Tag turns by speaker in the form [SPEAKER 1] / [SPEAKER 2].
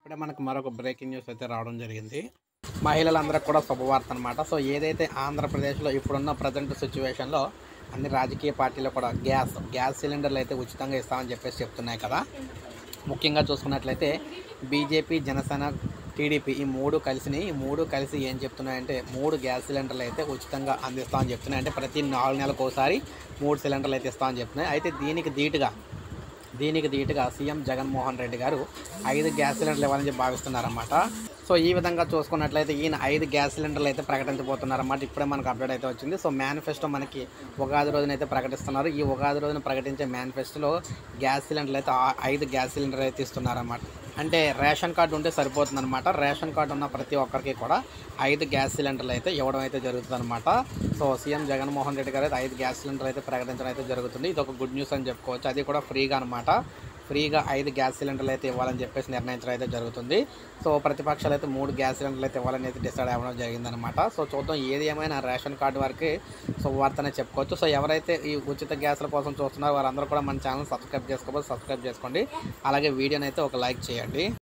[SPEAKER 1] ఇప్పుడే మనకు మరొక బ్రేకింగ్ న్యూస్ అయితే రావడం జరిగింది. మహిళలందరికీ కూడా శుభవార్త అనమాట. సో ఏదైతే ఆంధ్రప్రదేశ్లో ఇప్పుడున్న ప్రజెంట్ సిచ్యువేషన్లో అన్ని రాజకీయ పార్టీలు కూడా గ్యాస్ సిలిండర్లు అయితే ఉచితంగా ఇస్తామని చెప్పేసి చెప్తున్నాయి కదా. ముఖ్యంగా చూసుకున్నట్లయితే బీజేపీ, జనసేన, టీడీపీ ఈ మూడు కలిసి ఏం చెప్తున్నాయంటే 3 గ్యాస్ సిలిండర్లు అయితే ఉచితంగా అందిస్తామని చెప్తున్నాయి. అంటే ప్రతి 4 నెలలకు ఒకసారి 3 సిలిండర్లు అయితే ఇస్తామని చెప్తున్నాయి. అయితే దీనికి ధీటుగా సీఎం జగన్మోహన్ రెడ్డి గారు 5 గ్యాస్ సిలిండర్లు ఇవ్వాలని చెప్పి భావిస్తున్నారన్నమాట. సో ఈ విధంగా చూసుకున్నట్లయితే ఈయన 5 గ్యాస్ సిలిండర్లు అయితే ప్రకటించబోతున్నారన్నమాట. ఇప్పుడే మనకు అప్డేట్ అయితే వచ్చింది. సో మేనిఫెస్టో మనకి ఉగాది రోజున అయితే ప్రకటిస్తున్నారు. ఈ ఉగాది రోజున ప్రకటించే మేనిఫెస్టోలో గ్యాస్ సిలిండర్లు అయితే 5 గ్యాస్ సిలిండర్లు అయితే ఇస్తున్నారన్నమాట. అంటే రేషన్ కార్డు ఉంటే సరిపోతుందన్నమాట. రేషన్ కార్డు ఉన్న ప్రతి ఒక్కరికి కూడా 5 గ్యాస్ సిలిండర్లు అయితే ఇవ్వడం అయితే జరుగుతుందన్నమాట. సో సీఎం జగన్మోహన్ రెడ్డి గారు అయితే 5 గ్యాస్ సిలిండర్లు అయితే ప్రకటించడం అయితే జరుగుతుంది. ఇది ఒక గుడ్ న్యూస్ అని చెప్పుకోవచ్చు. అది కూడా ఫ్రీగా అనమాట. ఫ్రీగా 5 గ్యాస్ సిలిండర్లు అయితే ఇవ్వాలని చెప్పేసి నిర్ణయించడం అయితే జరుగుతుంది. సో ప్రతిపక్షాలు అయితే 3 గ్యాస్ సిలిండర్లు అయితే ఇవ్వాలని అయితే డిసైడ్ అవ్వడం జరిగిందనమాట. సో చూద్దాం, ఏది ఏమైనా రేషన్ కార్డు వరకు శుభవార్తనే చెప్పుకోవచ్చు. సో ఎవరైతే ఈ ఉచిత గ్యాస్ల కోసం చూస్తున్నారో వారందరూ కూడా మన ఛానల్ సబ్స్క్రైబ్ చేసుకోండి. అలాగే వీడియోని అయితే ఒక లైక్ చేయండి.